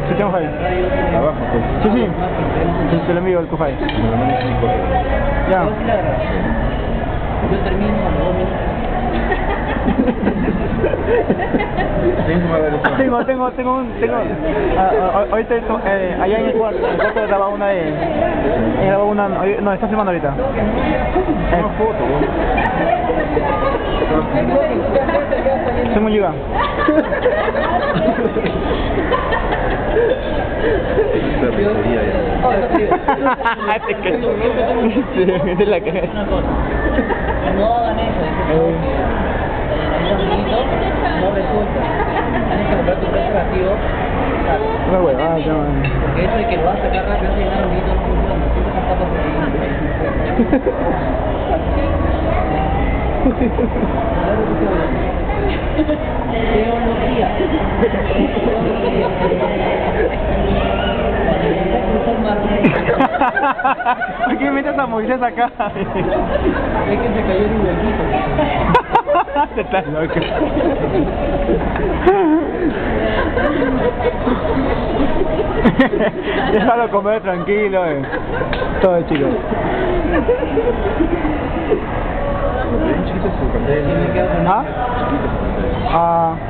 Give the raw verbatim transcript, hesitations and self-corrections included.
Sí, tengo Jai. Abajo, pues. Sí, sí. Sí, te lo envío el Kufai. Ya. Yo termino a los dos minutos. Tengo, tengo, tengo un, tengo, ah, ahorita, eh, allá en el cuarto, en el cuarto graba una de, graba una, no, está filmando ahorita. Eh. Una foto, Tengo un giga. Te cacho. Sí, de la cara. No hagan eso, dicen que los amiguitos no resulta. Tienes que comprar tu preservativo. Una huevada, ya, man. Porque eso de que lo vas a sacar rápido, si llenar un amiguito no funciona. Siempre se tapa por ahí. Teología. ¿Por qué metes a Moisés acá? Es que se cayó en un huequito. Te estás loco. Déjalo comer tranquilo, eh. Todo chico. Bien chiquito su café. ¿Ah? Ah.